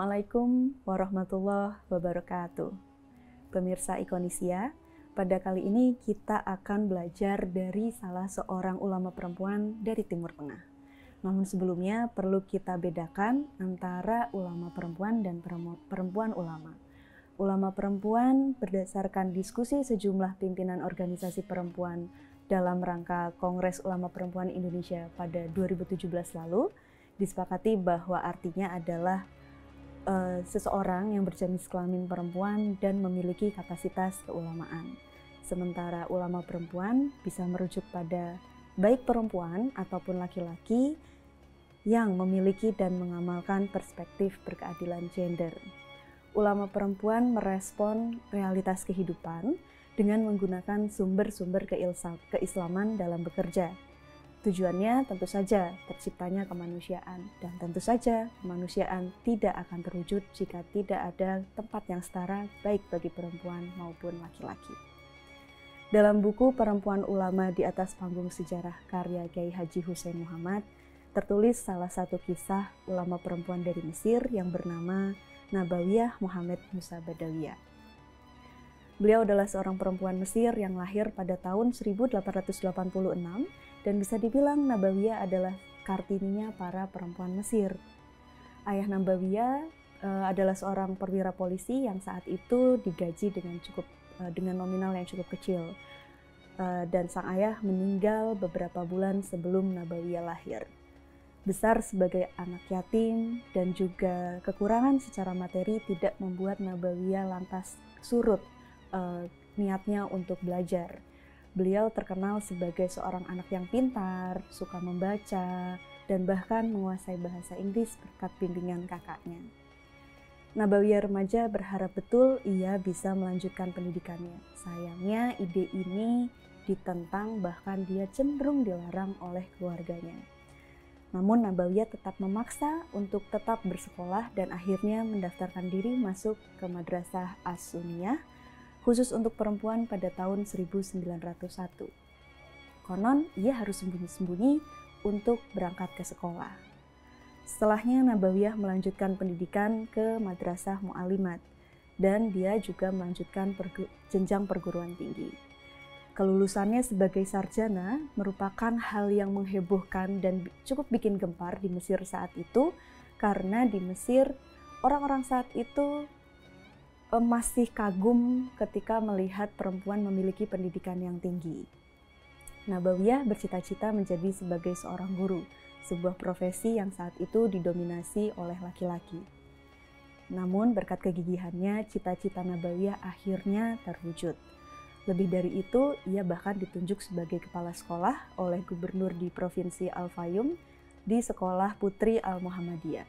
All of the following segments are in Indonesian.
Assalamualaikum warahmatullahi wabarakatuh. Pemirsa Ikonisia, pada kali ini kita akan belajar dari salah seorang ulama perempuan dari Timur Tengah. Namun sebelumnya perlu kita bedakan antara ulama perempuan dan perempuan ulama. Ulama perempuan berdasarkan diskusi sejumlah pimpinan organisasi perempuan dalam rangka Kongres Ulama Perempuan Indonesia pada 2017 lalu, disepakati bahwa artinya adalah seseorang yang berjenis kelamin perempuan dan memiliki kapasitas keulamaan. Sementara ulama perempuan bisa merujuk pada baik perempuan ataupun laki-laki yang memiliki dan mengamalkan perspektif berkeadilan gender. Ulama perempuan merespon realitas kehidupan dengan menggunakan sumber-sumber keislaman dalam bekerja. Tujuannya tentu saja terciptanya kemanusiaan, dan tentu saja kemanusiaan tidak akan terwujud jika tidak ada tempat yang setara baik bagi perempuan maupun laki-laki. Dalam buku Perempuan Ulama di Atas Panggung Sejarah karya Kiai Haji Hussein Muhammad, tertulis salah satu kisah ulama perempuan dari Mesir yang bernama Nabawiyah Muhammad Musa Badawiyah. Beliau adalah seorang perempuan Mesir yang lahir pada tahun 1886 dan bisa dibilang Nabawiyah adalah kartininya para perempuan Mesir. Ayah Nabawiyah adalah seorang perwira polisi yang saat itu digaji dengan nominal yang cukup kecil. Dan sang ayah meninggal beberapa bulan sebelum Nabawiyah lahir. Besar sebagai anak yatim dan juga kekurangan secara materi tidak membuat Nabawiyah lantas surut niatnya untuk belajar. Beliau terkenal sebagai seorang anak yang pintar, suka membaca, dan bahkan menguasai bahasa Inggris berkat bimbingan kakaknya. Nabawiyah remaja berharap betul ia bisa melanjutkan pendidikannya. Sayangnya ide ini ditentang, bahkan dia cenderung dilarang oleh keluarganya. Namun Nabawiyah tetap memaksa untuk tetap bersekolah dan akhirnya mendaftarkan diri masuk ke Madrasah As-Sunniyah khusus untuk perempuan pada tahun 1901. Konon, ia harus sembunyi-sembunyi untuk berangkat ke sekolah. Setelahnya, Nabawiyah melanjutkan pendidikan ke Madrasah Mu'alimat, dan dia juga melanjutkan jenjang perguruan tinggi. Kelulusannya sebagai sarjana merupakan hal yang menghebohkan dan cukup bikin gempar di Mesir saat itu, karena di Mesir, orang-orang saat itu masih kagum ketika melihat perempuan memiliki pendidikan yang tinggi. Nabawiyah bercita-cita menjadi sebagai seorang guru, sebuah profesi yang saat itu didominasi oleh laki-laki. Namun berkat kegigihannya, cita-cita Nabawiyah akhirnya terwujud. Lebih dari itu, ia bahkan ditunjuk sebagai kepala sekolah oleh gubernur di Provinsi Al-Fayum di Sekolah Putri Al-Muhammadiyah.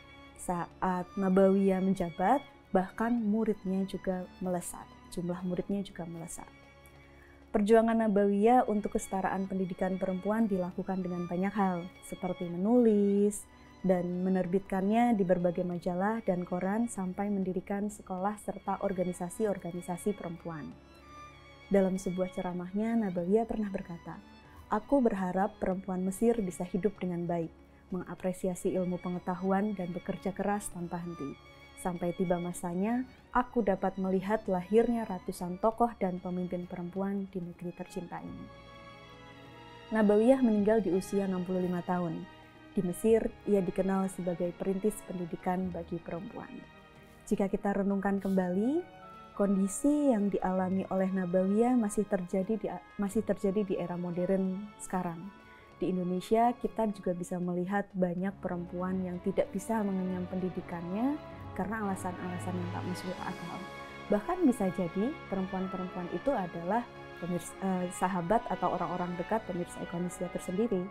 Saat Nabawiyah menjabat, bahkan muridnya juga melesat, jumlah muridnya juga melesat. Perjuangan Nabawiyah untuk kesetaraan pendidikan perempuan dilakukan dengan banyak hal, seperti menulis dan menerbitkannya di berbagai majalah dan koran sampai mendirikan sekolah serta organisasi-organisasi perempuan. Dalam sebuah ceramahnya, Nabawiyah pernah berkata, "Aku berharap perempuan Mesir bisa hidup dengan baik, mengapresiasi ilmu pengetahuan dan bekerja keras tanpa henti. Sampai tiba masanya, aku dapat melihat lahirnya ratusan tokoh dan pemimpin perempuan di negeri tercinta ini." Nabawiyah meninggal di usia 65 tahun. Di Mesir, ia dikenal sebagai perintis pendidikan bagi perempuan. Jika kita renungkan kembali, kondisi yang dialami oleh Nabawiyah masih terjadi di era modern sekarang. Di Indonesia, kita juga bisa melihat banyak perempuan yang tidak bisa mengenyam pendidikannya karena alasan-alasan yang tak masuk akal. Bahkan bisa jadi perempuan-perempuan itu adalah sahabat atau orang-orang dekat pemirsa Ikonisia tersendiri.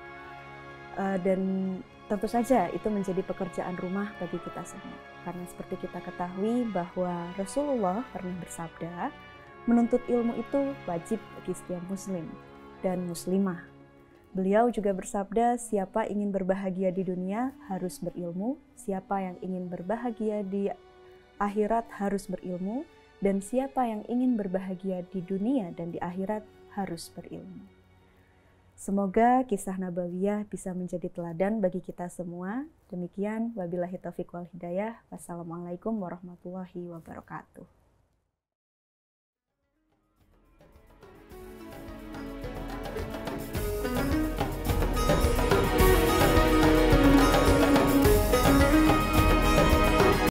Dan tentu saja itu menjadi pekerjaan rumah bagi kita semua. Karena seperti kita ketahui bahwa Rasulullah pernah bersabda, menuntut ilmu itu wajib bagi setiap muslim dan muslimah. Beliau juga bersabda, siapa ingin berbahagia di dunia harus berilmu, siapa yang ingin berbahagia di akhirat harus berilmu, dan siapa yang ingin berbahagia di dunia dan di akhirat harus berilmu. Semoga kisah Nabawiyah bisa menjadi teladan bagi kita semua. Demikian, wabillahi taufiq wal hidayah. Wassalamualaikum warahmatullahi wabarakatuh.